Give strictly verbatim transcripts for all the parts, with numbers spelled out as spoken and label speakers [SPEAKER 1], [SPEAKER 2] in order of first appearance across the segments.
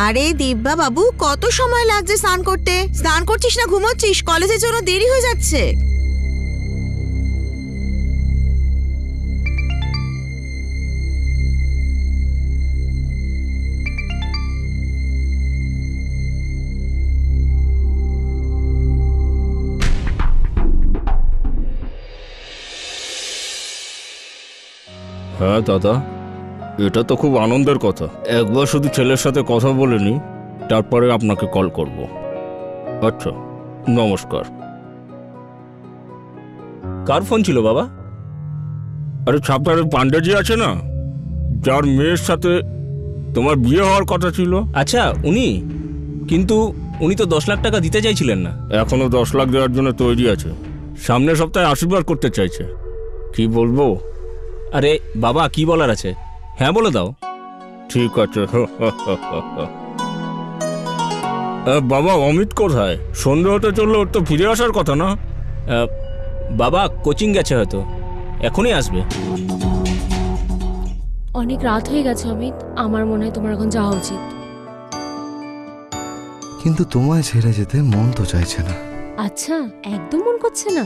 [SPEAKER 1] আরে দিব্যা বাবু, কত সময় লাগছে স্নান করতে? স্নান করছিস না ঘুমোচ্ছিস? কলেজের জন্য দেরি হয়ে যাচ্ছে।
[SPEAKER 2] হ্যাঁ দাদা, এটা তো খুব আনন্দের কথা। একবার শুধু ছেলের সাথে কথা বলে নি, তারপরে আপনাকে কল করব। আচ্ছা, নমস্কার।
[SPEAKER 3] কার ফোন ছিল বাবা?
[SPEAKER 2] আরে ছাপড়ার পান্ডেজি আছে না, যার মেয়ের সাথে তোমার বিয়ে হওয়ার কথা ছিল।
[SPEAKER 3] আচ্ছা, উনি? কিন্তু উনি তো দশ লাখ টাকা দিতে চাইছিলেন না।
[SPEAKER 2] এখনো দশ লাখ দেওয়ার জন্য তৈরি আছে। সামনের সপ্তাহে আশীর্বাদ করতে চাইছে। কি বলবো?
[SPEAKER 3] আরে বাবা, কি বলার আছে, হ্যাঁ বলে দাও।
[SPEAKER 2] ঠিক আছে। বাবা, অমিত কোথায়? সন্ধ্যে হতে চললে ওর তো ফিরে আসার কথা না?
[SPEAKER 3] বাবা কোচিং গেছে, হয়তো এখনই আসবে।
[SPEAKER 4] অনেক রাত হয়ে গেছে অমিত, আমার মনে হয় তোমার এখন যাওয়া উচিত।
[SPEAKER 5] কিন্তু তোমায় ছেড়ে যেতে মন তো চাইছে না।
[SPEAKER 4] আচ্ছা, একদম মন করছে না?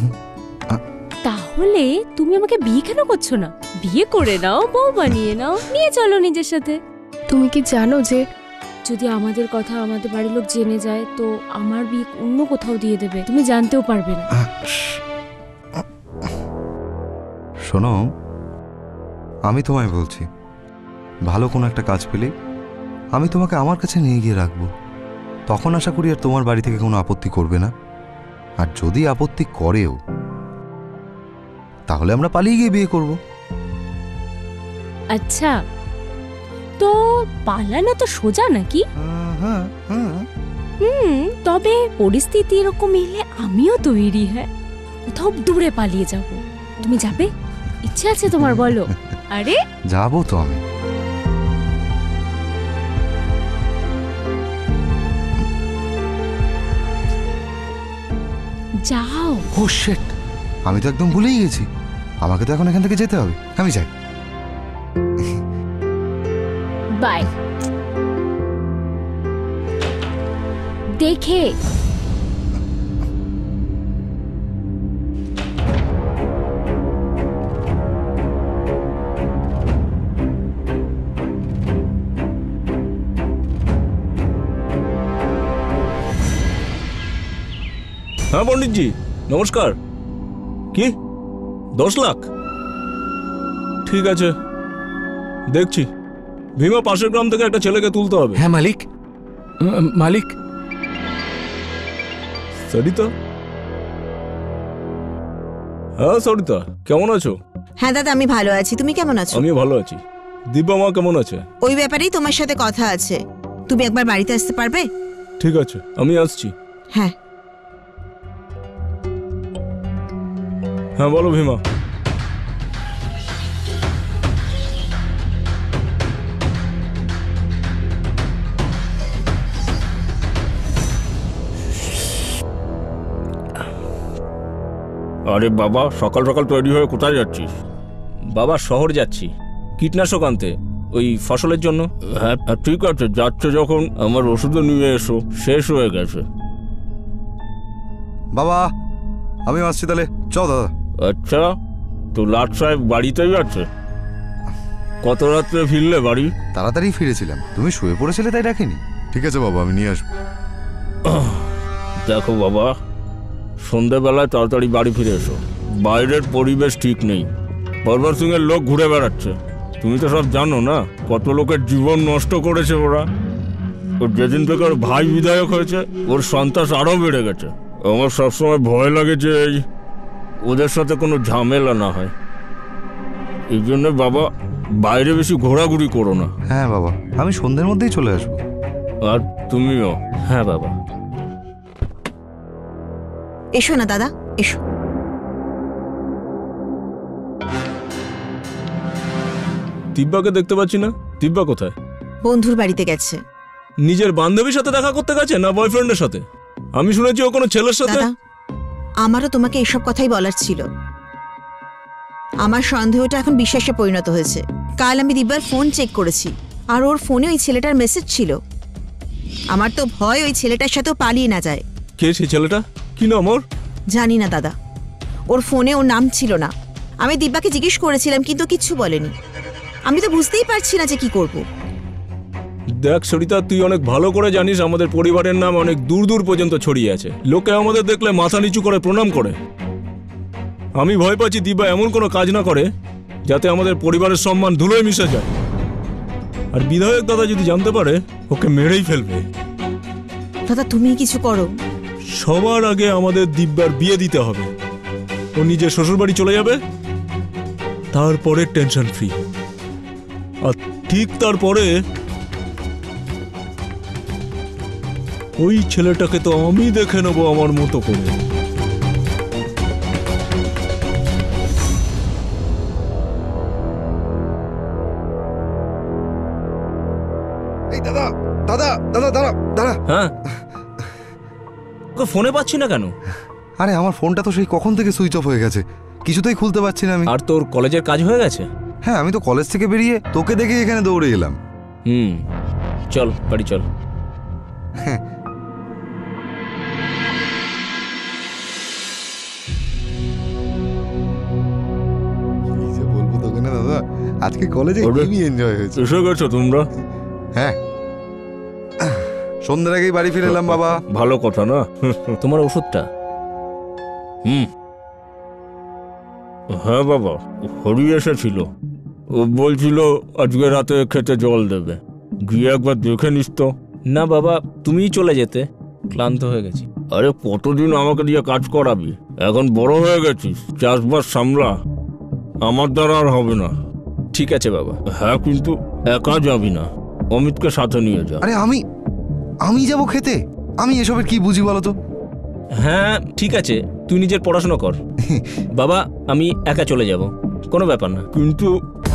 [SPEAKER 4] তাহলে তুমি আমাকে বিয়ে কেন করছো না? বিয়ে করে নাও, বউ বানিয়ে নাও, নিয়ে চলো নিজের সাথে।
[SPEAKER 6] তুমি কি জানো যে
[SPEAKER 4] যদি আমাদের কথা আমাদের বাড়ির লোক জেনে যায় তো আমার বিয়ে অন্য কোথাও দিয়ে দেবে, তুমি জানতেও পারবে না।
[SPEAKER 5] শোনো, আমি তোমায় বলছি, ভালো কোনো একটা কাজ পেলে আমি তোমাকে আমার কাছে নিয়ে গিয়ে রাখবো। তখন আশা করি আর তোমার বাড়ি থেকে কোনো আপত্তি করবে না। আর যদি আপত্তি করেও, তাহলে আমরা পালিয়ে গিয়ে বিয়ে করব।
[SPEAKER 4] আচ্ছা, তো পালানো তো সোজা নাকি? হুম, তবে পরিস্থিতি এরকম এলে আমিও তৈরি। হ্যাঁ, কোথাও দূরে পালিয়ে যাব। তুমি যাবে? ইচ্ছে আছে তোমার, বলো। আরে
[SPEAKER 5] যাবো তো আমি।
[SPEAKER 4] যাও।
[SPEAKER 5] ও শিট, আমি তো একদম ভুলেই গেছি। আমাকে তো এখন এখান থেকে যেতে হবে। আমি যাই।
[SPEAKER 4] বাই। দেখে
[SPEAKER 3] হ্যাঁ পণ্ডিতজি, নমস্কার। কি দশ লাখ? ঠিক আছে, দেখছি। ভীমা পাশের গ্রাম থেকে একটা ছেলেকে তুলতে হবে।
[SPEAKER 7] হ্যাঁ মালিক। মালিক।
[SPEAKER 3] সরিতা? হ্যাঁ সরিতা, কেমন আছো?
[SPEAKER 1] হ্যাঁ দাদা, আমি ভালো আছি। তুমি কেমন আছো?
[SPEAKER 3] আমিও ভালো আছি। দিব্যা মা কেমন আছে?
[SPEAKER 1] ওই ব্যাপারেই তোমার সাথে কথা আছে। তুমি একবার বাড়িতে আসতে পারবে?
[SPEAKER 3] ঠিক আছে, আমি আসছি।
[SPEAKER 1] হ্যাঁ
[SPEAKER 3] হ্যাঁ, বলো ভীমা।
[SPEAKER 2] আরে বাবা, সকাল সকাল তৈরি হয়ে কোথায় যাচ্ছিস?
[SPEAKER 3] বাবা শহর যাচ্ছি, কীটনাশক আনতে, ওই ফসলের জন্য।
[SPEAKER 2] হ্যাঁ ঠিক আছে, যাচ্ছে যখন আমার ওষুধও নিয়ে এসো, শেষ হয়ে গেছে।
[SPEAKER 5] বাবা, আমি আসছি তাহলে। চল দাদা।
[SPEAKER 2] আচ্ছা, তো লাট সাহেব বাড়িতেই আছে? কত রাত্রে ফিরলে বাড়ি?
[SPEAKER 5] তাড়াতাড়ি ফিরেছিলাম, তুমি শুয়ে পড়েছিলে তাই ডাকিনি। ঠিক আছে বাবা, আমি নিয়ে আসবো।
[SPEAKER 2] দেখো বাবা, সন্ধ্যেবেলায় তাড়াতাড়ি বাড়ি ফিরে এসো। বাইরের পরিবেশ ঠিক নেই, বরবার সিং এর লোক ঘুরে বেড়াচ্ছে। তুমি তো সব জানো না, কত লোকের জীবন নষ্ট করেছে ওরা। ওর যেদিন থেকে ওর ভাই বিধায়ক হয়েছে, ওর সন্ত্রাস আরও বেড়ে গেছে। আমার সবসময় ভয় লাগে যে এই ওদের সাথে কোনো ঝামেলা না হয়। এই জন্য বাবা, বাইরে বেশি ঘোরাঘুরি করো না।
[SPEAKER 5] হ্যাঁ বাবা, আমি সন্ধ্যের মধ্যেই চলে আসবো।
[SPEAKER 2] আর তুমিও।
[SPEAKER 3] হ্যাঁ বাবা।
[SPEAKER 1] এসো না দাদা, এসো।
[SPEAKER 3] দিব্যাকে দেখতে পাচ্ছি না। দিব্যা কোথায়?
[SPEAKER 1] বন্ধুর বাড়িতে গেছে।
[SPEAKER 3] নিজের বান্ধবীর সাথে দেখা করতে গেছে না বয়ফ্রেন্ডের সাথে? আমি শুনেছি ও কোনো ছেলের সাথে।
[SPEAKER 1] দাদা, আমারও তোমাকে এসব কথাই বলার ছিল। আমার সন্দেহটা এখন বিশ্বাসে পরিণত হয়েছে। কাল আমি দিব্যার ফোন চেক করেছি, আর ওর ফোনে ওই ছেলেটার মেসেজ ছিল। আমার তো ভয় ওই ছেলেটার সাথেও পালিয়ে না যায়।
[SPEAKER 3] কে সে ছেলেটা? কি নাম ওর?
[SPEAKER 1] জানি না দাদা, ওর ফোনে ওর নাম ছিল না। আমি দিব্যাকে জিজ্ঞেস করেছিলাম কিন্তু কিচ্ছু বলেনি। আমি তো বুঝতেই পারছি না যে কি করব।
[SPEAKER 3] দেখ সরিতা, তুই অনেক ভালো করে জানিস আমাদের পরিবারের নাম অনেক দূর দূর পর্যন্ত ছড়িয়ে আছে। লোকে আমাদের দেখলে মাথা নিচু করে প্রণাম করে। আমি ভয় পাচ্ছি দিব্যা এমন কোনো কাজ না করে যাতে আমাদের পরিবারের সম্মান ধুলোয় মিশে যায়। আর বিধায়ক দাদা যদি জানতে পারে ওকে মেরেই ফেলবে।
[SPEAKER 1] দাদা তুমি কিছু করো।
[SPEAKER 3] সবার আগে আমাদের দিব্যার বিয়ে দিতে হবে। ও নিজের শ্বশুরবাড়ি চলে যাবে, তারপরে টেনশন ফ্রি। আর ঠিক তারপরে ওই ছেলেটাকে তো আমি দেখে নেবো আমার মতো করে।
[SPEAKER 5] এই দাদা দাদা দাদা দাঁড়া দাঁড়া।
[SPEAKER 3] হ্যাঁ, ওকে ফোনে পাচ্ছি না কেন?
[SPEAKER 5] আরে আমার ফোনটা তো সেই কখন থেকে সুইচ অফ হয়ে গেছে, কিছুতেই খুলতে পারছি না আমি।
[SPEAKER 3] আর তোর কলেজের কাজ হয়ে গেছে?
[SPEAKER 5] হ্যাঁ, আমি তো কলেজ থেকে বেরিয়ে তোকে দেখে এখানে দৌড়ে এলাম।
[SPEAKER 3] হুম, চল বাড়ি চল।
[SPEAKER 5] কি যে বলবো তোকে না দাদা, আজকে কলেজে
[SPEAKER 2] ওরে।
[SPEAKER 5] খুবই এনজয় হয়েছে।
[SPEAKER 2] এসে গেছো তোমরা?
[SPEAKER 5] হ্যাঁ, সন্ধ্যের আগেই বাড়ি ফিরে এলাম বাবা।
[SPEAKER 2] ভালো কথা না?
[SPEAKER 3] তোমার ওষুধটা?
[SPEAKER 2] হুম, হ্যাঁ বাবা, হরি এসেছিল। ও বলছিল আজকে রাতে খেতে জল দেবে, গিয়ে একবার দেখে নিস তো।
[SPEAKER 3] না বাবা, তুমিই চলে যেতে, ক্লান্ত হয়ে গেছি।
[SPEAKER 2] আরে কতদিন আমাকে দিয়ে কাজ করাবি? এখন বড় হয়ে গেছিস, চাষবাস সামলা, আমার দ্বারা আর হবে না।
[SPEAKER 3] ঠিক আছে বাবা।
[SPEAKER 2] হ্যাঁ, কিন্তু একা যাবি না, অমিতকে সাথে নিয়ে যা।
[SPEAKER 5] আরে আমি আমি যাব খেতে? আমি এসবের কি বুঝি বলো তো?
[SPEAKER 3] হ্যাঁ ঠিক আছে, তুই নিজের পড়াশোনা কর। বাবা আমি একা চলে যাব, কোনো ব্যাপার না।
[SPEAKER 2] কিন্তু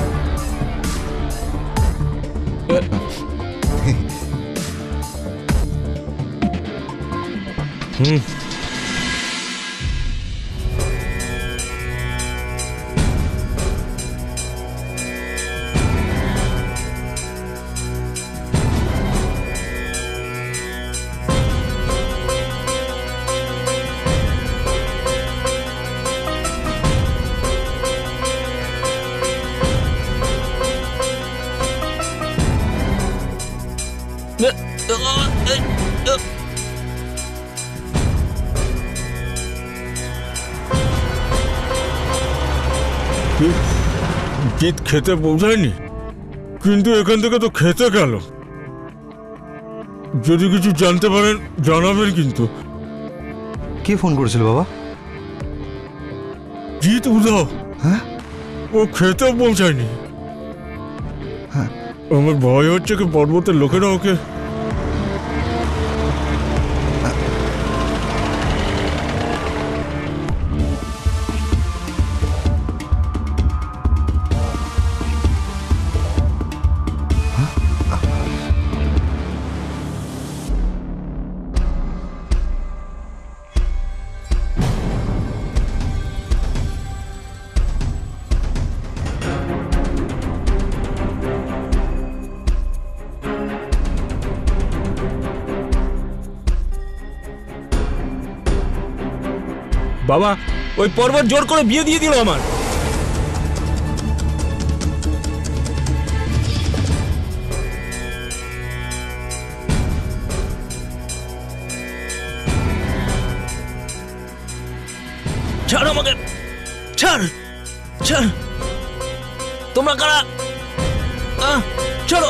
[SPEAKER 2] হুম, জিৎ খেতে পৌঁছায়নি, কিন্তু এখান থেকে তো খেতে গেল। যদি কিছু জানতে পারেন জানাবেন কিন্তু।
[SPEAKER 5] কে ফোন করেছিল বাবা?
[SPEAKER 2] জিৎ উদাও।
[SPEAKER 5] হ্যাঁ,
[SPEAKER 2] ও খেতে পৌঁছায়নি।
[SPEAKER 5] হ্যাঁ।
[SPEAKER 2] আমার ভয় হচ্ছে কি পর্বতের লোকেরা ওকে।
[SPEAKER 3] বাবা ওই পর্বত জোর করে বিয়ে দিয়ে দিল আমার। ছাড় আমাকে, ছাড় ছাড়। তোমরা কারা? আহ, ছাড়ো।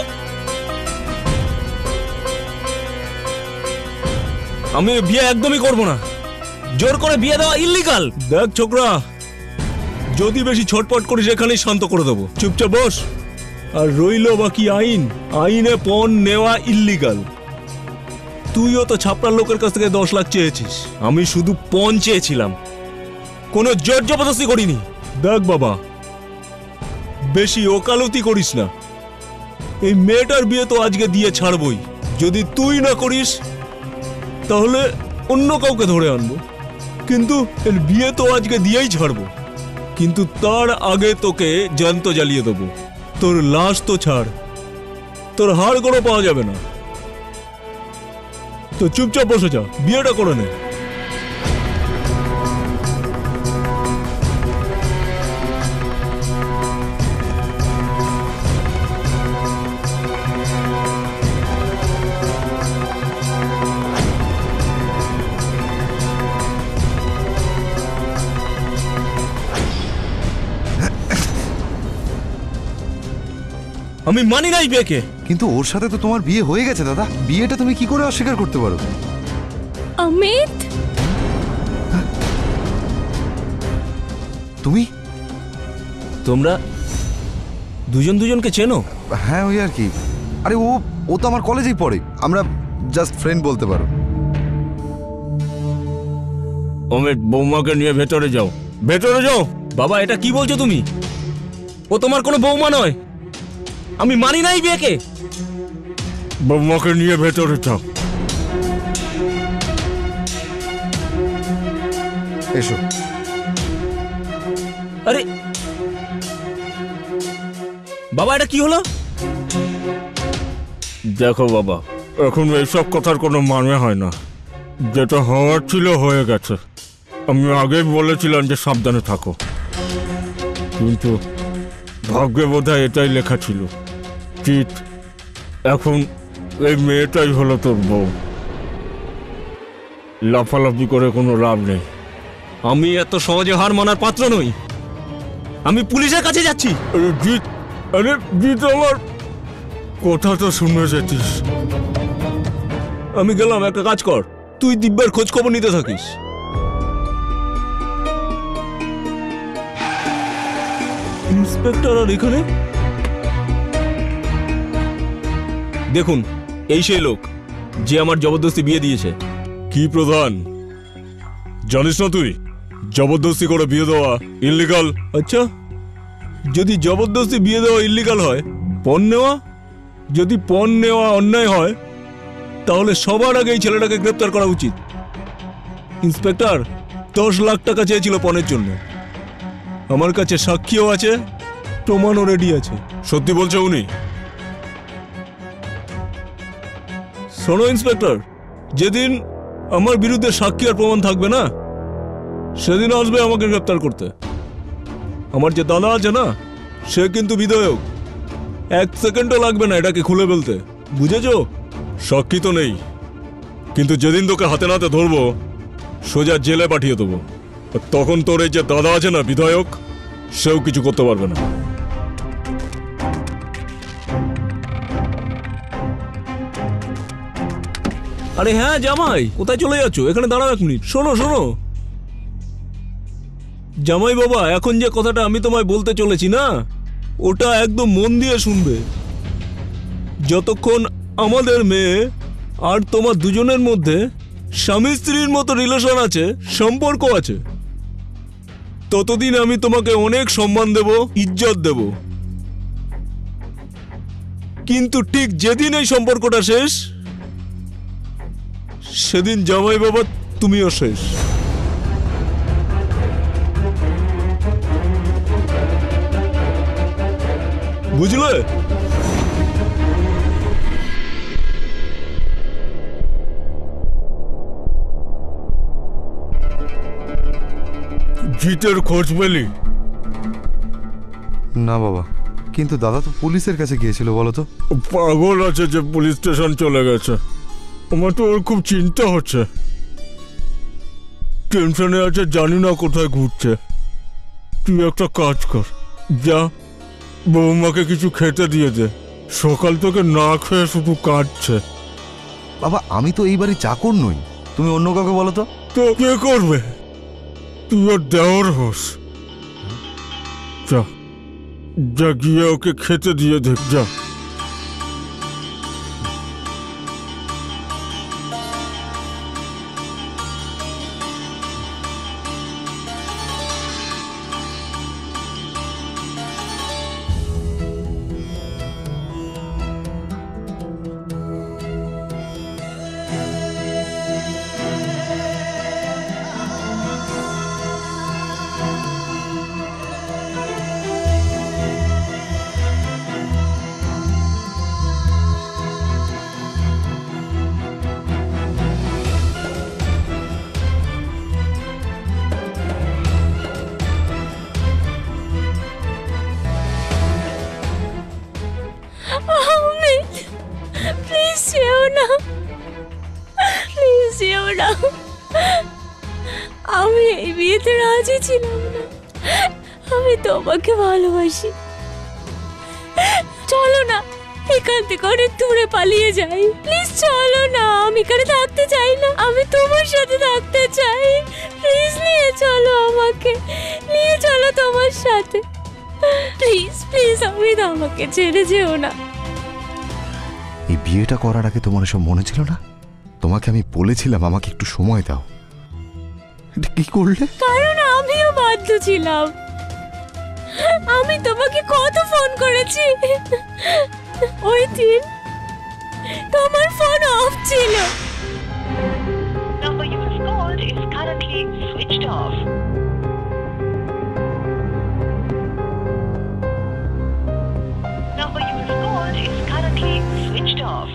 [SPEAKER 3] আমি বিয়ে একদমই করবো না, জোর করে বিয়ে দেওয়া ইল্লিগাল। দেখ ছোকরা, যদি বেশি ছটপট করিস এখানেই শান্ত করে দেবো, চুপচাপ বস। আর রইল বাকি আইন, আইনে পণ নেওয়া ইল্লিগাল। তুইও তো ছাপড়ার লোকের কাছ থেকে দশ লাখ চেয়েছিস, আমি শুধু পণ চেয়েছিলাম, কোনো জোর জবরদস্তি করিনি। দেখ বাবা, বেশি ওকালতি করিস না। এই মেয়েটার বিয়ে তো আজকে দিয়ে ছাড়বই, যদি তুই না করিস তাহলে অন্য কাউকে ধরে আনবো, কিন্তু এর বিয়ে তো আজকে দিয়েই ছাড়বো। কিন্তু তার আগে তোকে জ্যান্ত জ্বালিয়ে দেবো। তোর লাশ তো ছাড়, তোর হাড় গোড়ো পাওয়া যাবে না। তো চুপচাপ বসে যা, বিয়েটা করে নে। আমি মানি নাই বিয়েকে।
[SPEAKER 5] কিন্তু ওর সাথে তো তোমার বিয়ে হয়ে গেছে দাদা, বিয়েটা তুমি কি করে অস্বীকার করতে পারো?
[SPEAKER 4] অমিত,
[SPEAKER 5] তুমি
[SPEAKER 3] তোমরা দুজন দুজনকে চেনো?
[SPEAKER 5] হ্যাঁ ওই আর কি। আরে ও ও তো আমার কলেজেই পড়ে, আমরা জাস্ট ফ্রেন্ড বলতে পারো।
[SPEAKER 2] অমিত, বৌমাকে নিয়ে ভেতরে যাও, ভেতরে যাও।
[SPEAKER 3] বাবা এটা কি বলছো তুমি? ও তোমার কোনো বৌমা নয়, আমি মানি নাই বিয়েকে।
[SPEAKER 2] বৌমাকে নিয়ে ভেতরে যাও।
[SPEAKER 5] এসো।
[SPEAKER 3] আরে বাবা এটা কি হলো?
[SPEAKER 2] দেখো বাবা, এখন এইসব কথার কোনো মানে হয় না। যেটা হওয়ার ছিল হয়ে গেছে। আমি আগেই বলেছিলাম যে সাবধানে থাকো, কিন্তু ভাগ্যে বোধহয় এটাই লেখা ছিল। চিত, এখন এই মেয়েটাই হলো তোর বউ। লাফালাফি করে কোনো লাভ নেই।
[SPEAKER 3] আমি এত সহজে হার মানার পাত্র নই, আমি পুলিশের কাছে যাচ্ছি।
[SPEAKER 2] আরে জিৎ, আরে জিৎ, আমার কথা তো শুনে যেতিস।
[SPEAKER 3] আমি গেলাম, একটা কাজ কর, তুই দিব্যের খোঁজ খবর নিতে থাকিস। ইন্সপেক্টর আর এখানে দেখুন, এই সেই লোক যে আমার জবরদস্তি বিয়ে দিয়েছে।
[SPEAKER 2] কি প্রধান, জানিস না তুই জবরদস্তি করে বিয়ে দেওয়া ইল্লিগাল?
[SPEAKER 3] আচ্ছা, যদি জবরদস্তি বিয়ে দেওয়া ইল্লিগাল হয়, পণ নেওয়া যদি পণ নেওয়া অন্যায় হয়, তাহলে সবার আগে এই ছেলেটাকে গ্রেপ্তার করা উচিত। ইন্সপেক্টর দশ লাখ টাকা চেয়েছিল পণের জন্য। আমার কাছে সাক্ষীও আছে, প্রমাণও রেডি আছে।
[SPEAKER 2] সত্যি বলছে উনি?
[SPEAKER 3] শোনো ইন্সপেক্টর, যেদিন আমার বিরুদ্ধে সাক্ষী আর প্রমাণ থাকবে না, সেদিন আসবে আমাকে গ্রেপ্তার করতে। আমার যে দাদা আছে না, সে কিন্তু বিধায়ক, এক সেকেন্ডও লাগবে না এটাকে খুলে ফেলতে, বুঝেছো?
[SPEAKER 2] সাক্ষী তো নেই, কিন্তু যেদিন তোকে হাতে নাতে ধরবো সোজা জেলে পাঠিয়ে দেবো। আর তখন তোর এই যে দাদা আছে না বিধায়ক, সেও কিছু করতে পারবে না।
[SPEAKER 3] আরে হ্যাঁ জামাই, কোথায় চলে যাচ্ছ? এখানে দাঁড়াও এক মিনিট। শোনো শোনো জামাই বাবা, এখন যে কথাটা আমি তোমায় বলতে চলেছি না, ওটা একদম মন দিয়ে শুনবে। যতক্ষণ আমাদের মেয়ে আর তোমার দুজনের মধ্যে স্বামী স্ত্রীর মতো রিলেশন আছে, সম্পর্ক আছে, ততদিন আমি তোমাকে অনেক সম্মান দেব, ইজ্জত দেব। কিন্তু ঠিক যেদিন এই সম্পর্কটা শেষ, সেদিন জামাই বাবা তুমিও শেষ। বুঝলে?
[SPEAKER 2] জিতের খোঁজ পেলি?
[SPEAKER 5] না বাবা, কিন্তু দাদা তো পুলিশের কাছে গিয়েছিল, বলো তো।
[SPEAKER 2] পাগল আছে যে পুলিশ স্টেশন চলে গেছে। আমার তো ওর খুব চিন্তা হচ্ছে, টেনশনে আছে, জানি না কোথায় ঘুরছে। তুই একটা কাজ কর, যা বৌমাকে কিছু খেতে দিয়ে দে, সকাল থেকে না খেয়ে শুধু কাঁদছে।
[SPEAKER 5] বাবা আমি তো এই বাড়ি চাকর নই, তুমি অন্য কাউকে বলো তো।
[SPEAKER 2] তো কে করবে? তুই ওর দেওর হোস। যা যা গিয়ে ওকে খেতে দিয়ে দে, যা।
[SPEAKER 4] যেও না। আমি এই বিয়েতে রাজি ছিলাম না। আমি তোমাকে ভালোবাসি। চলো না, এখান থেকে অনেক দূরে পালিয়ে যাই। প্লিজ চলো না, আমি এখানে থাকতে চাই না। আমি তোমার সাথে থাকতে চাই। প্লিজ নিয়ে চলো আমাকে, নিয়ে চলো তোমার সাথে। প্লিজ প্লিজ, আমি আমাকে ছেড়ে যেও না।
[SPEAKER 5] এই বিয়েটা করার আগে তোমার এসব মনে ছিল না? তোমাকে আমি বলেছিলাম আমাকে একটু সময় দাও। এটা কি করলে?
[SPEAKER 4] কারণ আমিও বাধ্য ছিলাম। আমি তোমাকে কত ফোন করেছি, ওই দিন তোমার ফোন অফ ছিল।
[SPEAKER 8] Number you have called is currently switched off. Number you have called is currently switched off.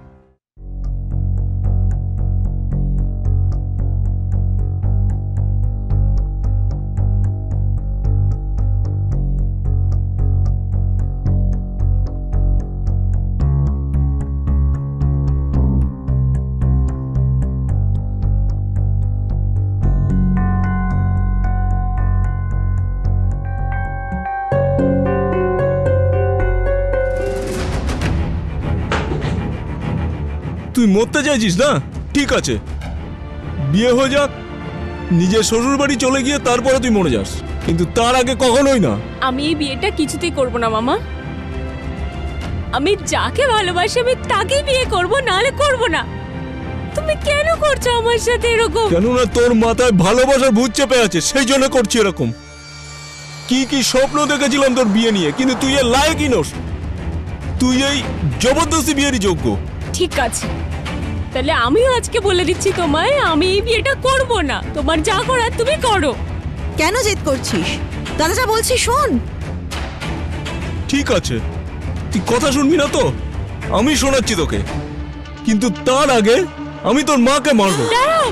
[SPEAKER 3] তুই মরতে চাইছিস না? ঠিক আছে, বিয়ে হয়ে যাক, নিজের শ্বশুর বাড়ি চলে গিয়ে তারপরে তুই মরে যাস, কিন্তু তার আগে কখনোই না।
[SPEAKER 4] আমি এই বিয়েটা কিছুতেই করব না মামা। আমি যাকে ভালোবাসি আমি তাকেই বিয়ে করব, নাহলে করব না। তুমি কেন করছো আমার সাথে এরকম?
[SPEAKER 3] কেননা তোর মাথায় ভালোবাসার ভূত চেপে আছে, সেই জন্য করছি এরকম। কি কি স্বপ্ন দেখেছিলাম তোর বিয়ে নিয়ে, কিন্তু তুই এর লায়কই নস। তুই এই জবরদস্তি বিয়েরই যোগ্য।
[SPEAKER 4] ঠিক আছে, তাহলে আমিও আজকে বলে দিচ্ছি তোমায়, আমি এই বিয়েটা করব না। তোমার যা করার তুমি করো।
[SPEAKER 1] কেন জেদ করছিস? দাদা যা বলছি শোন।
[SPEAKER 3] ঠিক আছে, তুই কথা শুনবি না তো? আমি শোনাচ্ছি তোকে, কিন্তু তার আগে আমি তোর মাকে মারবো।
[SPEAKER 4] দাঁড়াও,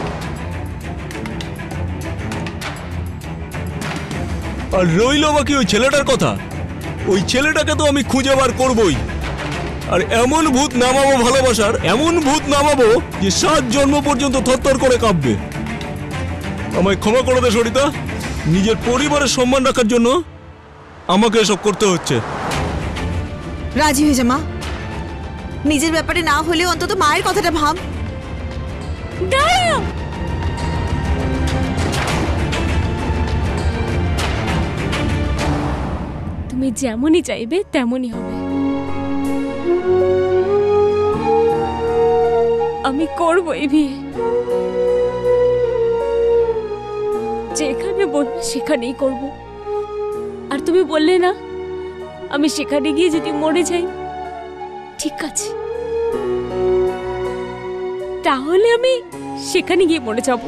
[SPEAKER 3] আর রইল বাকি ওই ছেলেটার কথা, ওই ছেলেটাকে তো আমি খুঁজে বার করবই। আর এমন ভূত নামাবো ভালোবাসার, এমন ভূত নামাবো যে সাত জন্ম পর্যন্ত থরথর করে কাঁপবে। আমায় ক্ষমা করে দে সরিতা, নিজের পরিবারের সম্মান রাখার জন্য আমাকে এসব করতে হচ্ছে।
[SPEAKER 1] রাজি হয়ে যা মা। নিজের ব্যাপারে না হলেও অন্তত মায়ের কথাটা ভাব।
[SPEAKER 4] দাঁড়াও। তুমি যেমনই চাইবে তেমনই হবে। আমি করব এই বিয়ে, যেখানে বলবে সেখানেই করব। আর তুমি বললে না আমি সেখানে গিয়ে যদি মরে যাই, ঠিক আছে, তাহলে আমি সেখানে গিয়ে মরে যাব।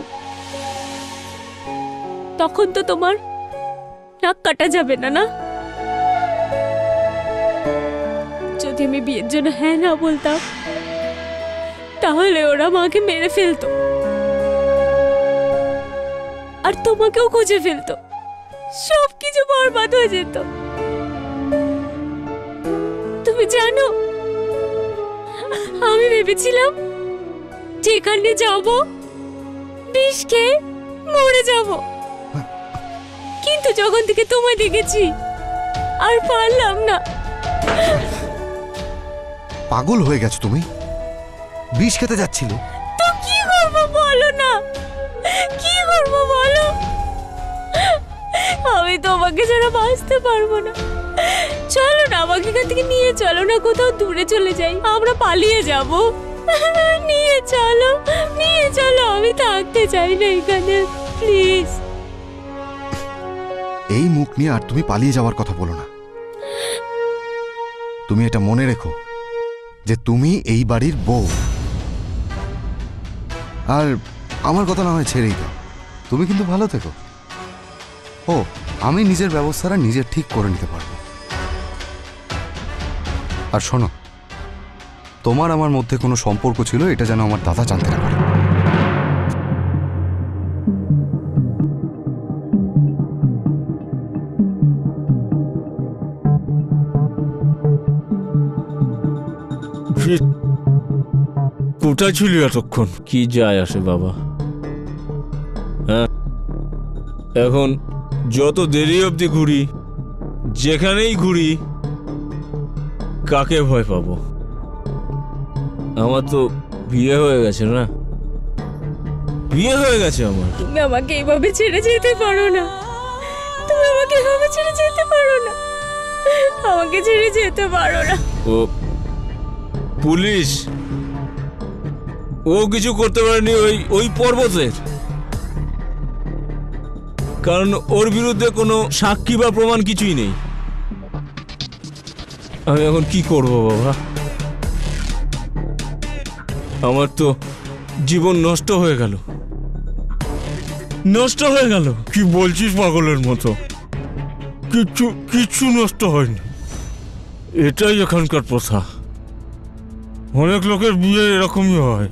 [SPEAKER 4] তখন তো তোমার নাক কাটা যাবে না, না? যদি আমি বিয়ের জন্য হ্যাঁ না বলতাম, তাহলে ওরা মাকে মেরে ফেলতো আর তোমাকেও খুঁজে ফেলতো, সবকিছু বরবাদ হয়ে যেত। তুমি জানো, আমি ভেবেছিলাম যেখানে যাব বিষ খেয়ে মরে যাব, কিন্তু যখন থেকে তোমায় দেখেছি আর পারলাম না।
[SPEAKER 5] পাগল হয়ে গেছো তুমি? বিষ খেতে যাচ্ছিল?
[SPEAKER 4] তো কি করবো বলো না, কি করবো বলো? আমি তোমাকে ছাড়া বাঁচতে পারবো না। চলো না, আমাকে এখান থেকে নিয়ে চলো না, কোথাও দূরে চলে যাই, আমরা পালিয়ে যাব। নিয়ে চলো, নিয়ে চলো, আমি থাকতে চাই না এখানে, প্লিজ।
[SPEAKER 5] এই মুখ নিয়ে আর তুমি পালিয়ে যাওয়ার কথা বলো না। তুমি এটা মনে রেখো যে তুমি এই বাড়ির বউ। আর আমার কথা না হয় ছেড়েই দাও, তুমি কিন্তু ভালো থেকো। ও, আমি নিজের ব্যবস্থাটা নিজে ঠিক করে নিতে পারবো। আর শোনো, তোমার আমার মধ্যে কোনো সম্পর্ক ছিল এটা যেন আমার দাদা জানতে না পারে।
[SPEAKER 2] কোথায় ছিলি এতক্ষণ?
[SPEAKER 3] কি যায় আসে বাবা, হ্যাঁ? এখন যত দেরি অবধি ঘুরি, যেখানেই ঘুরি, কাকে ভয় পাবো? আমার তো বিয়ে হয়ে গেছে না, বিয়ে হয়ে গেছে আমার।
[SPEAKER 4] তুমি আমাকে এইভাবে ছেড়ে যেতে পারো না, তুমি আমাকে এভাবে ছেড়ে যেতে পারো না, আমাকে ছেড়ে যেতে পারো না।
[SPEAKER 3] ও পুলিশ, ও কিছু করতে পারেনি ওই ওই পর্বতের, কারণ ওর বিরুদ্ধে কোনো সাক্ষী বা প্রমাণ কিছুই নেই। আমি এখন কি করব বাবা? আমার তো জীবন নষ্ট হয়ে গেল, নষ্ট হয়ে গেল।
[SPEAKER 2] কি বলছিস পাগলের মতো? কিচ্ছু কিচ্ছু নষ্ট হয়নি। এটাই এখানকার প্রথা। অনেক লোকের বিয়ে এরকমই হয়।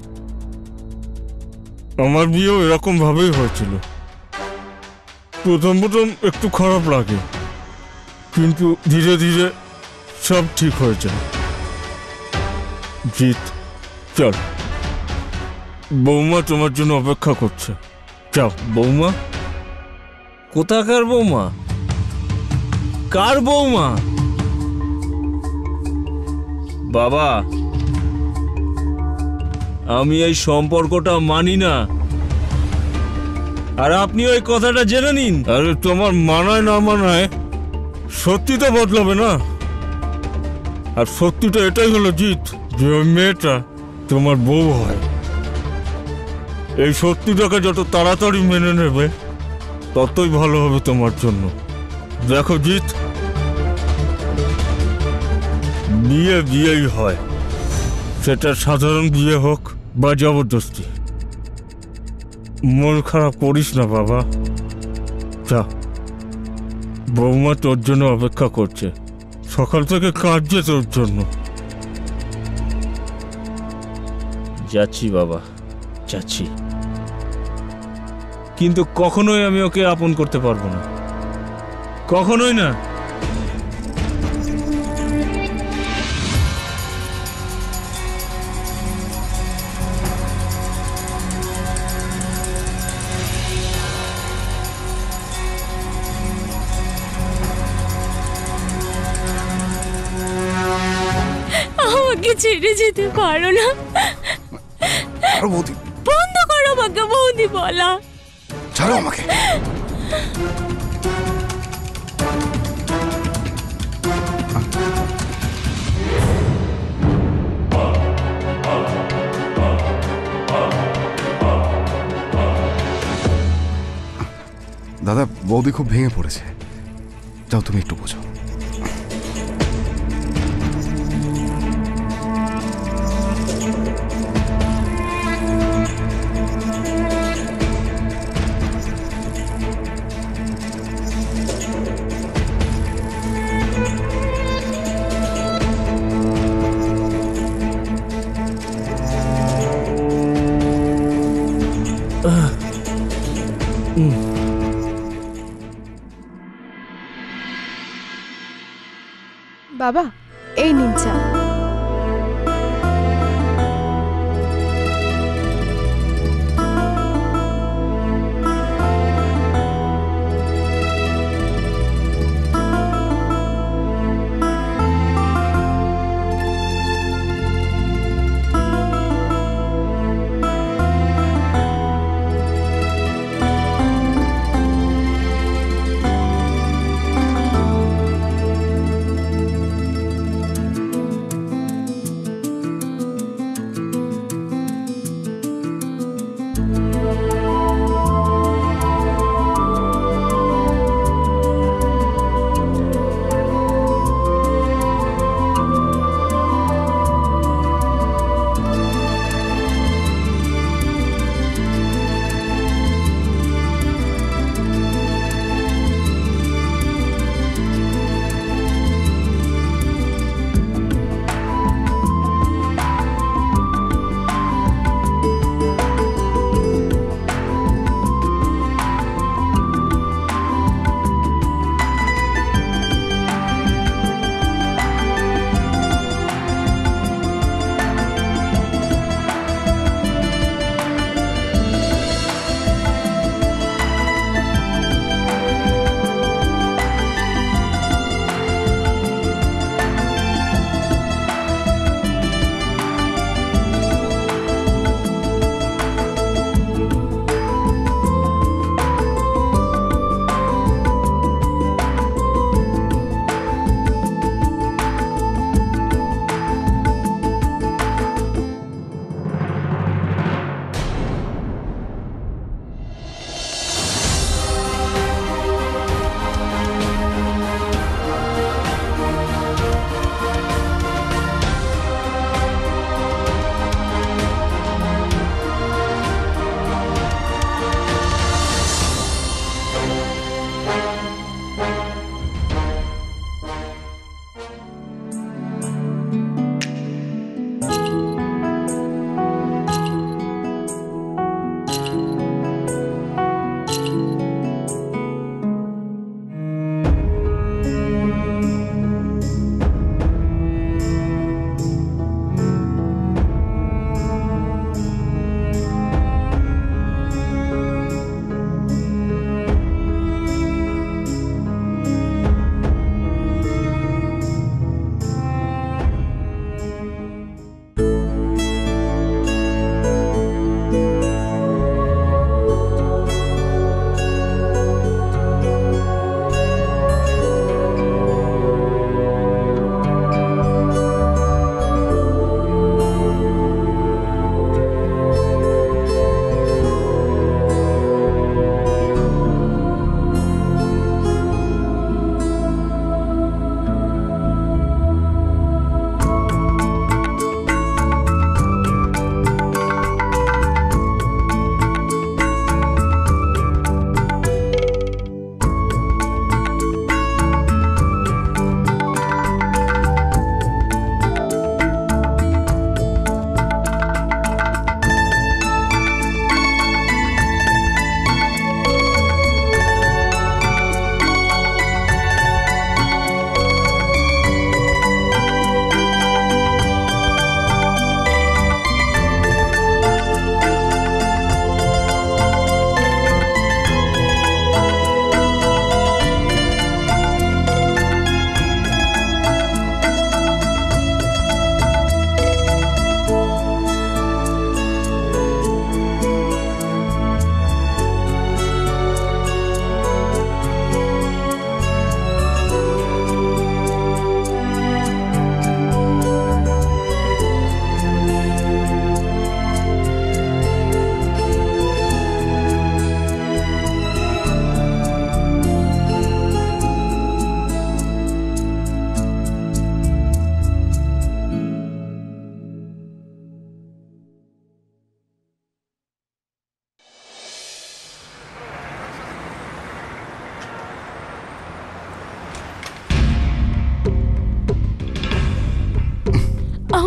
[SPEAKER 2] আমার বিয়েও এরকম ভাবেই হয়েছিল। প্রথম প্রথম একটু খারাপ লাগে, কিন্তু ধীরে ধীরে সব ঠিক হয়ে যায়। জিৎ, চল, বৌমা তোমার জন্য অপেক্ষা করছে। যাও।
[SPEAKER 3] বৌমা? কোথাকার বৌমা? কার বৌমা? বাবা, আমি এই সম্পর্কটা মানি না, আর আপনি ওই কথাটা জেনে নিন।
[SPEAKER 2] আরে তোমার মানায় না মানায় সত্যি তো বদলাবে না। আর সত্যিটা এটাই হলো জিৎ, যে ওই মেয়েটা তোমার বউ হয়। এই সত্যিটাকে যত তাড়াতাড়ি মেনে নেবে ততই ভালো হবে তোমার জন্য। দেখো জিৎ, বিয়ে বিয়েই হয়, সেটা সাধারণ বিয়ে হোক বা জবরদস্তি। মন খারাপ করিস না বাবা। যা, বৌমা তোর জন্য অপেক্ষা করছে, সকাল থেকে কাঁদছে তোর জন্য।
[SPEAKER 3] যাচ্ছি বাবা, যাচ্ছি, কিন্তু কখনোই আমি ওকে আপন করতে পারবো না, কখনোই না।
[SPEAKER 4] আমাকে ছেড়ে যেতে পারো না,
[SPEAKER 5] বৌদি,
[SPEAKER 4] বন্ধ করো আমাকে বৌদি বলা।
[SPEAKER 5] ছাড়ো আমাকে। দাদা, বৌদি খুব ভেঙে পড়েছে, যাও তুমি একটু বোঝো।
[SPEAKER 6] বাবা, এই নিন চা।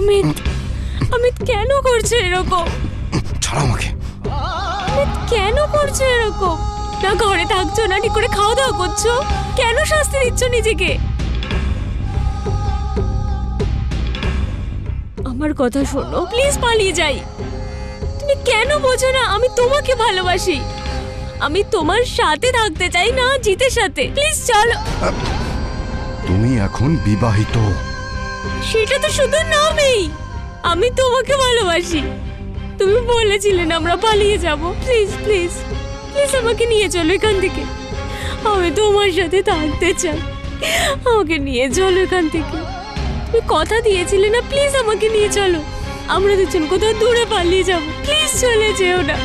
[SPEAKER 4] অমিত, অমিত কেন করছো এরকম?
[SPEAKER 5] ছাড়া আমাকে।
[SPEAKER 4] অমিত কেন করছো এরকম? না ঘরে থাকছো, না ঠিক করে খাওয়া দাওয়া করছো, কেন শাস্তি দিচ্ছ নিজেকে? আমার কথা শোনো, প্লিজ পালিয়ে যাই। তুমি কেন বোঝো না আমি তোমাকে ভালোবাসি, আমি তোমার সাথে থাকতে চাই, না জিতের সাথে। প্লিজ চলো।
[SPEAKER 5] তুমি এখন বিবাহিত।
[SPEAKER 4] সেটা তো শুধু নামেই, আমি তোমাকে ভালোবাসি। তুমি বলেছিলে না আমরা পালিয়ে যাব। প্লিজ প্লিজ প্লিজ আমাকে নিয়ে চলো এখান থেকে, আমি তোমার সাথে থাকতে চাই, আমাকে নিয়ে চলো এখান থেকে। তুমি কথা দিয়েছিলে না, প্লিজ আমাকে নিয়ে চলো, আমরা দুজন কোথাও দূরে পালিয়ে যাব। প্লিজ চলে যেও না।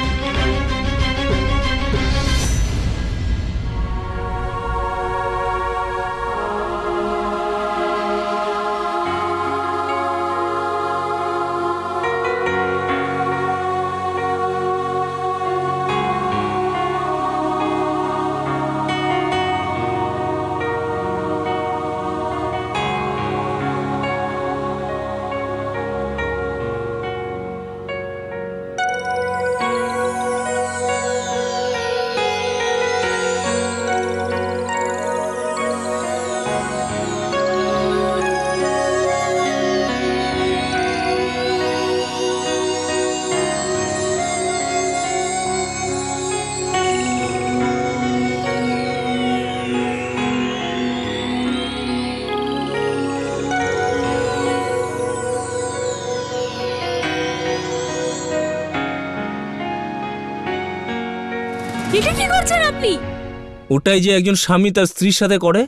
[SPEAKER 4] এটা কি করছেন আপনি?
[SPEAKER 3] ওটাই যে একজন স্বামী তার স্ত্রীর সাথে করে।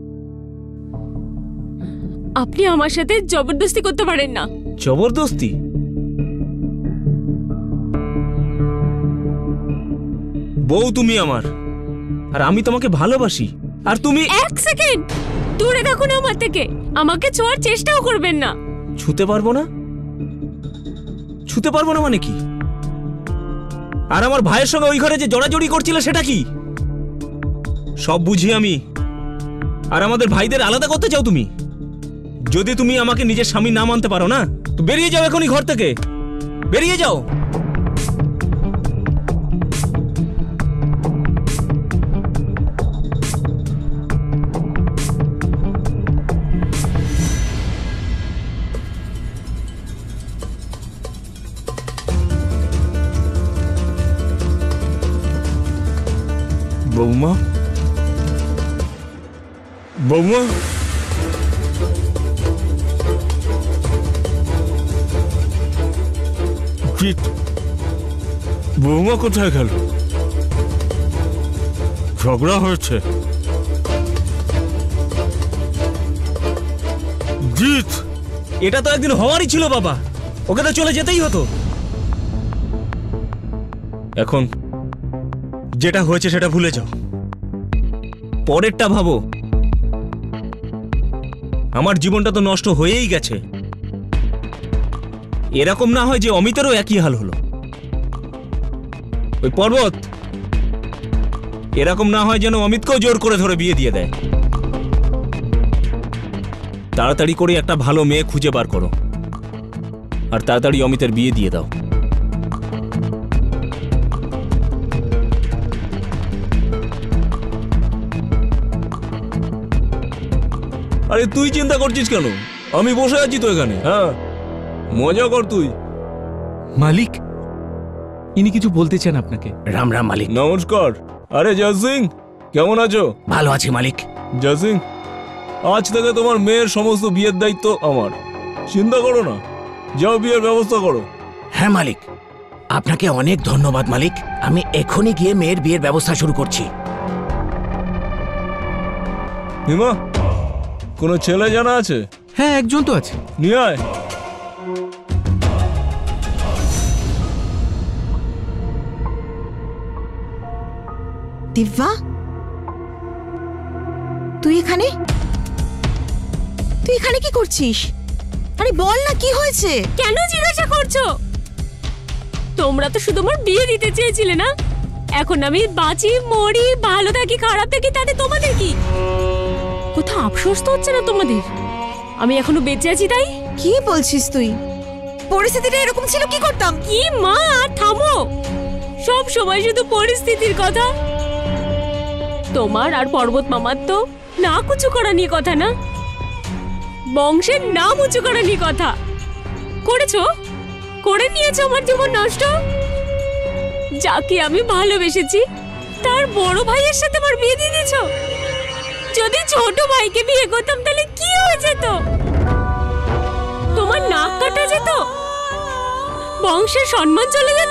[SPEAKER 4] আপনি আমার সাথে জবরদস্তি করতে পারেন না।
[SPEAKER 3] জবরদস্তি? বউ তুমি আমার, আর আমি তোমাকে ভালোবাসি, আর তুমি।
[SPEAKER 4] এক সেকেন্ড দূরে থাকুন আমার থেকে, আমাকে ছোঁয়ার চেষ্টাও করবেন না।
[SPEAKER 3] ছুতে পারবো না? ছুতে পারবো না মানে কি? আর আমার ভাইয়ের সঙ্গে ওই ঘরে যে জড়াজড়ি করছিল সেটা কি? সব বুঝি আমি। আর আমাদের ভাইদের আলাদা করতে চাও তুমি? যদি তুমি আমাকে নিজের স্বামী না মানতে পারো না, তো বেরিয়ে যাও এখনই ঘর থেকে, বেরিয়ে যাও।
[SPEAKER 2] বৌমা, বৌমা, জিৎ, বৌমা কোথায় গেল? ঝগড়া হয়েছে? জিৎ,
[SPEAKER 3] এটা তো একদিন হওয়ারই ছিল বাবা, ওকে তো চলে যেতেই হতো। এখন যেটা হয়েছে সেটা ভুলে যাও, পরেরটা ভাবো। আমার জীবনটা তো নষ্ট হয়েই গেছে, এরকম না হয় যে অমিতেরও একই হাল হলো। ওই পর্বত, এরকম না হয় যেন অমিতকেও জোর করে ধরে বিয়ে দিয়ে দেয়। তাড়াতাড়ি করে একটা ভালো মেয়ে খুঁজে বার করো, আর তাড়াতাড়ি অমিতের বিয়ে দিয়ে দাও। আরে তুই চিন্তা করছিস কেন? আমি বসে আছি তো এখানে। হ্যাঁ, মজা কর তুই।
[SPEAKER 7] মালিক, ইনি কিছু বলতে চান আপনাকে।
[SPEAKER 9] রাম রাম মালিক।
[SPEAKER 2] নমস্কার। আরে জয় সিং, কেমন আছো?
[SPEAKER 9] ভালো আছি মালিক।
[SPEAKER 2] জয় সিং, আজ থেকে তোমার মেয়ের সমস্ত বিয়ের দায়িত্ব আমার। চিন্তা করো না, যাও বিয়ের ব্যবস্থা করো।
[SPEAKER 9] হ্যাঁ মালিক, আপনাকে অনেক ধন্যবাদ মালিক। আমি এখনই গিয়ে মেয়ের বিয়ের ব্যবস্থা শুরু করছি।
[SPEAKER 2] হিমা, কোনো ছেলে জানা আছে?
[SPEAKER 7] হ্যাঁ, একজন তো আছে।
[SPEAKER 2] নিয়ে আয়।
[SPEAKER 1] দিব্যা, তুই এখানে? তুই এখানে কি করছিস? আরে বল না, কি হয়েছে?
[SPEAKER 4] কেন জিজ্ঞাসা করছো? তোমরা তো শুধু আমার বিয়ে দিতে চেয়েছিলে না? এখন আমি বাঁচি মরি, ভালো থাকি খারাপ থাকি, তাতে তোমাদের কি? কোথাও আফসোস তো হচ্ছে না তোমাদের? আমি এখনো বেঁচে আছি তাই?
[SPEAKER 1] কি বলছিস তুই? পরিস্থিতিটা এরকম ছিল, কি করতাম?
[SPEAKER 4] কি মা, আর থামো। সব সময় শুধু পরিস্থিতির কথা। তোমার আর পর্বত মামার তো নাক উঁচু করা নিয়ে কথা না, বংশের নাম উঁচু করা নিয়ে কথা। করেছো, করে নিয়েছো আমার জীবন নষ্ট। যাকে আমি ভালোবেসেছি তার বড় ভাইয়ের সাথে আমার বিয়ে দিয়ে দিয়েছো। যদি ছোট ভাইকে বিয়ে করতাম তাহলে কি হয়ে যেত? তোমার নাক কাটা যেত, বংশের সম্মান চলে যেত।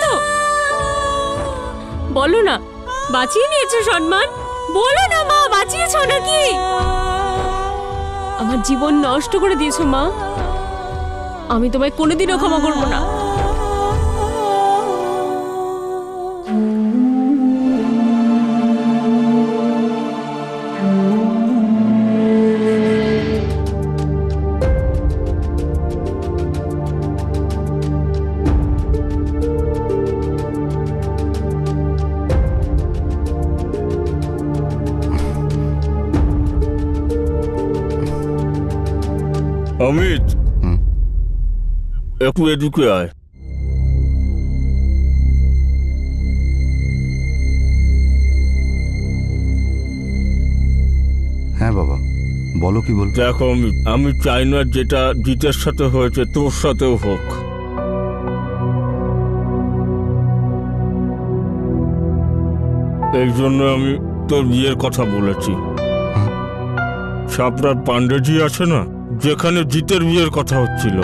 [SPEAKER 4] বলো না, বাঁচিয়ে নিয়েছো সম্মান? বলো না মা, বাঁচিয়েছো নাকি? আমার জীবন নষ্ট করে দিয়েছো মা, আমি তোমায় কোনোদিনও ক্ষমা করবো না।
[SPEAKER 2] অমিত, একটু এদিকে আয়।
[SPEAKER 5] হ্যাঁ বাবা, বলো কি বল।
[SPEAKER 2] দেখো অমিত, আমি চাই না যেটা জিতের সাথে হয়েছে তোর সাথেও হোক। এই জন্য আমি তোর বিয়ের কথা বলেছি। সাপড়ার পাণ্ডেজি আছে না, যেখানে জিতের বিয়ের কথা হচ্ছিল,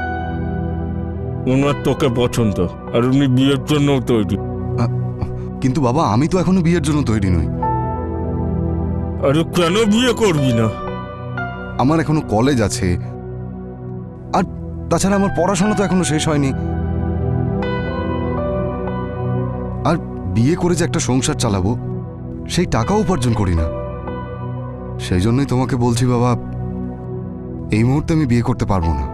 [SPEAKER 2] ওনার তোকে পছন্দ আর উনি বিয়ের জন্য তৈরি।
[SPEAKER 5] কিন্তু বাবা, আমি তো এখনো বিয়ের জন্য তৈরি নই।
[SPEAKER 2] আরে কেন বিয়ে করবি না?
[SPEAKER 5] আমার এখনো কলেজ আছে, আর তাছাড়া আমার পড়াশোনা তো এখনো শেষ হয়নি। আর বিয়ে করে যে একটা সংসার চালাবো, সেই টাকাও উপার্জন করি না। সেই জন্যই তোমাকে বলছি বাবা, এই মুহূর্তে আমি বিয়ে করতে পারবো না।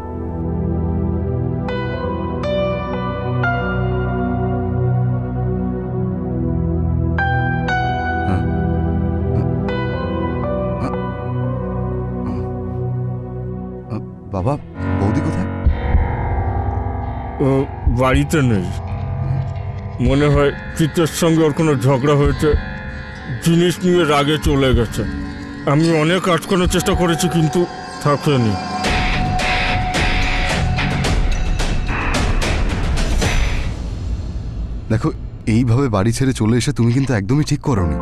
[SPEAKER 5] বাবা, বৌদি কোথায়?
[SPEAKER 2] ও বাড়িতে নেই, মনে হয় চিত্রের সঙ্গে ওর কোনো ঝগড়া হয়েছে, জিনিস নিয়ে রাগে চলে গেছে। আমি অনেক আটকানোর চেষ্টা করেছি কিন্তু থাকেনি।
[SPEAKER 5] দেখো, এইভাবে বাড়ি ছেড়ে চলে এসে তুমি কিন্তু একদমই ঠিক করোনি।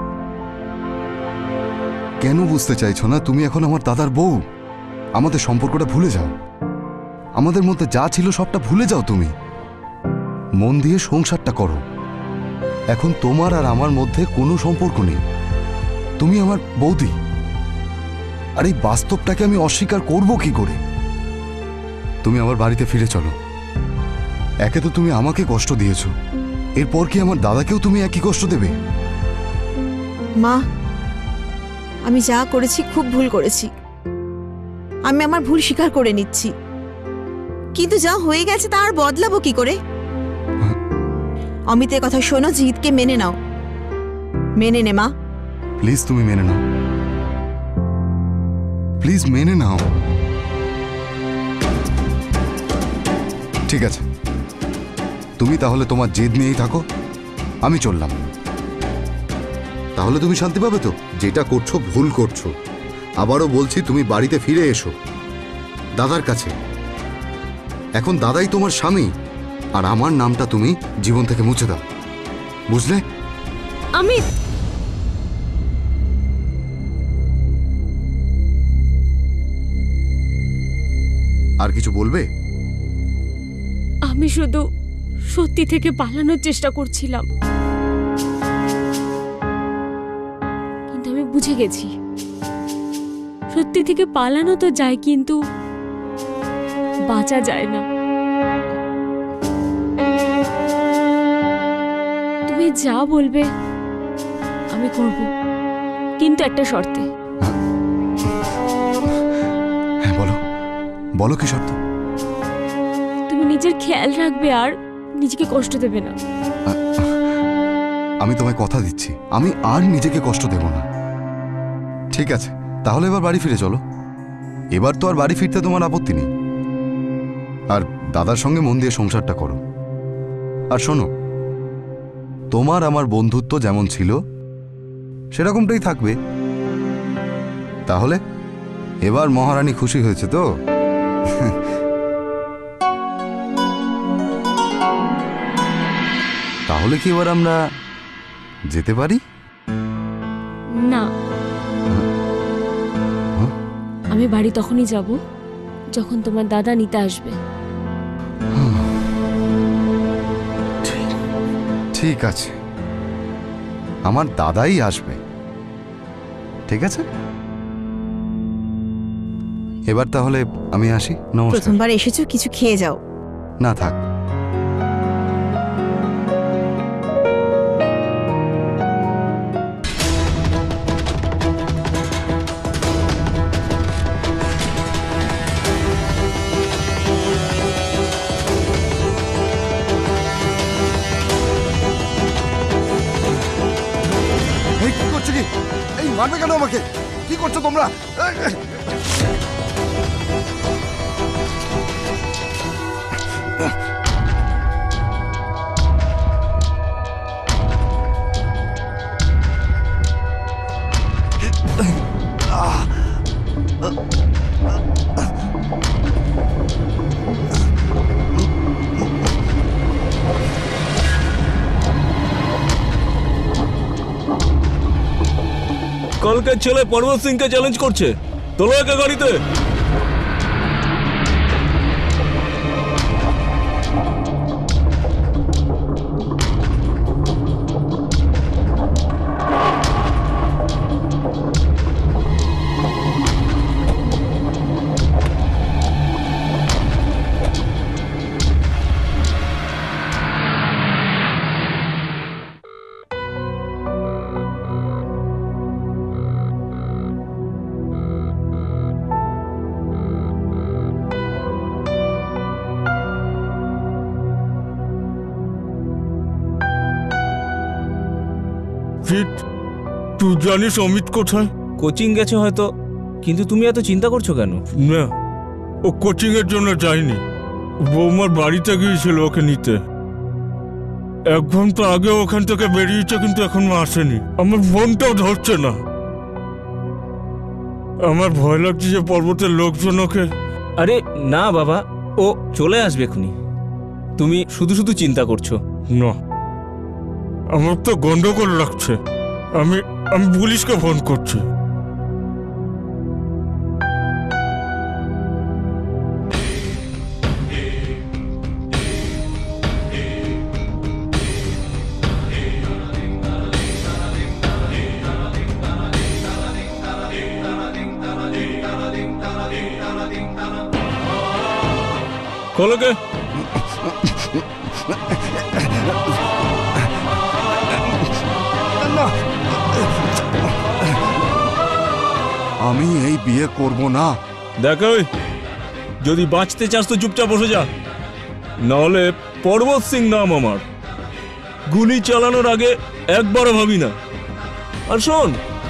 [SPEAKER 5] কেন বুঝতে চাইছো না? তুমি এখন আমার দাদার বউ। আমাদের সম্পর্কটা ভুলে যাও, আমাদের মধ্যে যা ছিল সবটা ভুলে যাও। তুমি মন দিয়ে সংসারটা করো। এখন তোমার আর আমার মধ্যে কোনো সম্পর্ক নেই, তুমি আমার বৌদি। আর এই বাস্তবটাকে আমি অস্বীকার করব কি করে? তুমি আমার বাড়িতে ফিরে চলো। একে তো তুমি আমাকে কষ্ট দিয়েছো, এরপর কি আমার দাদাকেও তুমি একই কষ্ট দেবে?
[SPEAKER 1] মা, আমি যা করেছি খুব ভুল করেছি, আমি আমার ভুল স্বীকার করে নিচ্ছি। কিন্তু যা হয়ে গেছে তা আর বদলাবো কি করে? অমিতের কথা শোনো, জিতকে মেনে নাও। মেনে নে মা,
[SPEAKER 5] প্লিজ তুমি মেনে নাও, প্লিজ মেনে নাও। ঠিক আছে, তুমি তাহলে তোমার জেদ নিয়েই থাকো, আমি চললাম। তাহলে তুমি শান্তি পাবে তো? যেটা করছো ভুল করছো। আবারও বলছি, তুমি বাড়িতে ফিরে এসো দাদার কাছে। এখন দাদাই তোমার স্বামী, আর আমার নামটা তুমি জীবন থেকে মুছে দাও, বুঝলে?
[SPEAKER 4] আমি
[SPEAKER 5] আর কিছু বলবে?
[SPEAKER 4] আমি শুধু সত্যি থেকে পালানোর চেষ্টা করছিলাম, কিন্তু আমি বুঝে গেছি সত্যি থেকে পালানো তো যায়, কিন্তু বাঁচা যায় না। তুমি যা বলবে আমি করব, কিন্তু একটা শর্তে।
[SPEAKER 5] হ্যাঁ বলো, বলো কি শর্ত?
[SPEAKER 4] তুমি নিজের খেয়াল রাখবে আর নিজেকে কষ্ট দেবে না।
[SPEAKER 5] আমি তোমায় কথা দিচ্ছি, আমি আর নিজেকে কষ্ট দেব না। ঠিক আছে, তাহলে এবার বাড়ি ফিরে চলো। এবার তো আর বাড়ি ফিরতে তোমার আপত্তি নেই? আর দাদার সঙ্গে মন দিয়ে সংসারটা করো। আর শোনো, তোমার আমার বন্ধুত্ব যেমন ছিল সেরকমটাই থাকবে। তাহলে এবার মহারানী খুশি হয়েছে তো? তাহলে কি এবার আমরা যেতে পারি?
[SPEAKER 4] না, আমি বাড়ি তখনই যাব যখন তোমার দাদা নিতে আসবে।
[SPEAKER 5] ঠিক আছে, আমার দাদাই আসবে। ঠিক আছে, এবার তাহলে আমি আসি। নমস্কার।
[SPEAKER 1] প্রথমবার এসেছো, কিছু খেয়ে যাও।
[SPEAKER 5] না থাক।
[SPEAKER 10] এই কি করছো কি? এই মারবে কেন আমাকে? কি করছো তোমরা?
[SPEAKER 3] কালকের ছেলে পর্বত সিংকে চ্যালেঞ্জ করছে, তোলো একে গাড়িতে।
[SPEAKER 2] তুই জানিস অমিত কোথায়?
[SPEAKER 3] কোচিং গেছে হয়তো, কিন্তু তুমি এত চিন্তা করছো কেন?
[SPEAKER 2] না, ও কোচিং এর জন্য যায়নি, বৌমার বাড়িতে গিয়েছিল ওকে নিতে। এক ঘন্টা আগে ওখান থেকে বেরিয়েছে, কিন্তু এখনো আসেনি। আমার ফোনটাও ধরছে না। আমার ভয় লাগছে যে পর্বতের লোকজন ওকে।
[SPEAKER 3] আরে না বাবা, ও চলে আসবে এখনই। তুমি শুধু শুধু চিন্তা করছো।
[SPEAKER 2] না, আমার তো গন্ডগোল লাগছে। আমি আমি পুলিশকে ফোন করছি।
[SPEAKER 3] কলকে
[SPEAKER 10] আমি এই বিয়ে করব না।
[SPEAKER 3] দেখ, যদি বাঁচতে চাস তো চুপচাপ বসে যা, নাহলে পর্বত সিং নাম আমার। গুলি চালানোর আগে একবারও ভাবি না। আর শোন,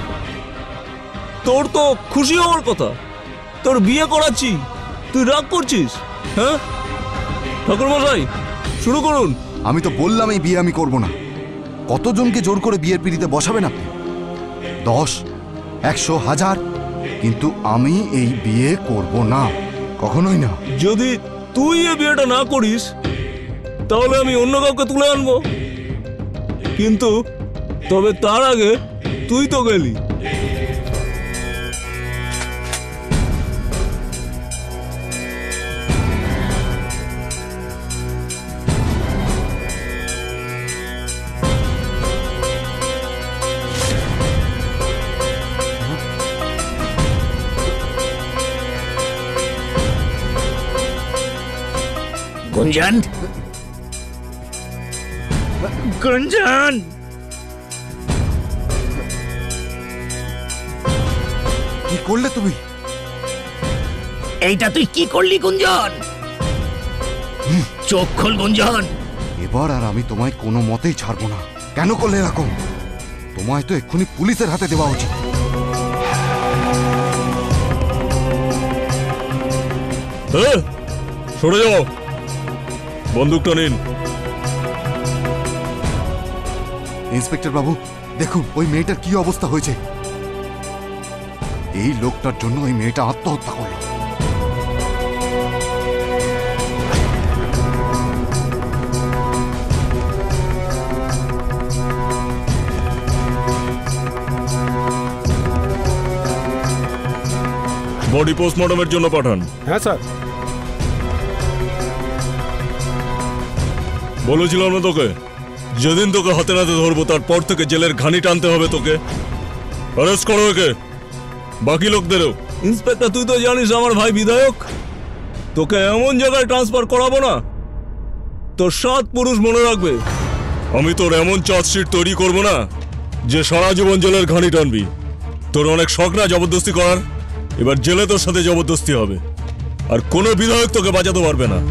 [SPEAKER 3] তোর তো খুশি হওয়ার কথা, তোর বিয়ে করাচ্ছি, তুই রাগ করছিস? হ্যাঁ ঠাকুর মশাই, শুরু করুন।
[SPEAKER 10] আমি তো বললাম এই বিয়ে আমি করব না। কতজনকে জোর করে বিয়ের পিড়িতে বসাবেন আপনি? দশ, একশো, হাজার, কিন্তু আমি এই বিয়ে করব না, কখনোই না।
[SPEAKER 3] যদি তুই এই বিয়েটা না করিস তাহলে আমি অন্য কাউকে তুলে আনবো, কিন্তু তবে তার আগে তুই তো গেলি।
[SPEAKER 9] গুঞ্জন, গুঞ্জন,
[SPEAKER 10] কি করলে তুমি?
[SPEAKER 9] এইটা তুই কি করলি গুঞ্জন? চোখ খোল গুঞ্জন।
[SPEAKER 10] এবার আর আমি তোমায় কোনো মতেই ছাড়বো না। কেন করলে এরকম? তোমায় তো এক্ষুনি পুলিশের হাতে দেওয়া উচিত।
[SPEAKER 2] সরে যাও, বন্দুকটা নিন।
[SPEAKER 10] ইন্সপেক্টর বাবু, দেখুন ওই মেয়েটার কি অবস্থা হয়েছে। এই লোকটার জন্য ওই মেয়েটা আত্মহত্যা করলো।
[SPEAKER 2] বডি পোস্টমর্টমের জন্য পাঠান।
[SPEAKER 11] হ্যাঁ স্যার।
[SPEAKER 2] বলেছিলাম না তোকে, যেদিন তোকে হাতে নাতে ধরবো তারপর থেকে জেলের ঘানি টানতে হবে তোকে। অ্যারেস্ট করো একে, বাকি লোকদেরও।
[SPEAKER 3] ইন্সপেক্টর, তুই তো জানিস আমার ভাই বিধায়ক, তোকে এমন জায়গায় ট্রান্সফার করাবো না তোর সাত পুরুষ মনে রাখবে।
[SPEAKER 2] আমি তোর এমন চার্জশিট তৈরি করব না যে সারা জীবন জেলের ঘানি টানবি। তোর অনেক শখ না জবরদস্তি করার, এবার জেলে তোর সাথে জবরদস্তি হবে, আর কোনো বিধায়ক তোকে বাঁচাতে পারবে না।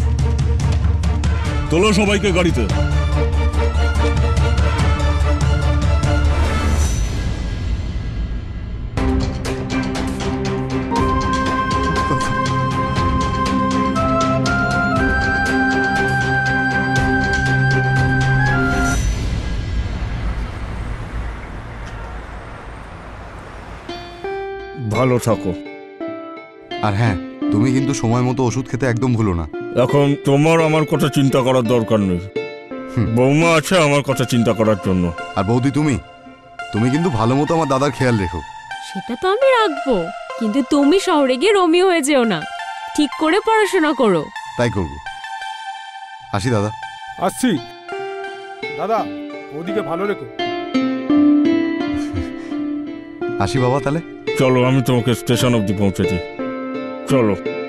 [SPEAKER 2] তোলো সবাইকে গাড়িতে। ভালো থাকো।
[SPEAKER 10] আর হ্যাঁ, তুমি কিন্তু সময় মতো ওষুধ খেতে একদম ভুলো না।
[SPEAKER 2] এখন তোমার আমার কথা চিন্তা করার দরকার নেই, বৌমা আছে আমার কথা চিন্তা করার জন্য।
[SPEAKER 10] আর বৌদি, তুমি তুমি কিন্তু ভালো মতো আমার দাদার খেয়াল রেখো।
[SPEAKER 4] সেটা তো আমি রাখবো, কিন্তু তুমি শহরে গিয়ে রোমিও হয়ে যেও না। ঠিক করে পড়াশোনা করো।
[SPEAKER 10] তাই করবো। আসি দাদা।
[SPEAKER 11] আসছি দাদা, ওদিকে ভালো রেখো।
[SPEAKER 10] আসি বাবা তাহলে।
[SPEAKER 2] চলো, আমি তোমাকে স্টেশন অবধি পৌঁছে দিই। চলো।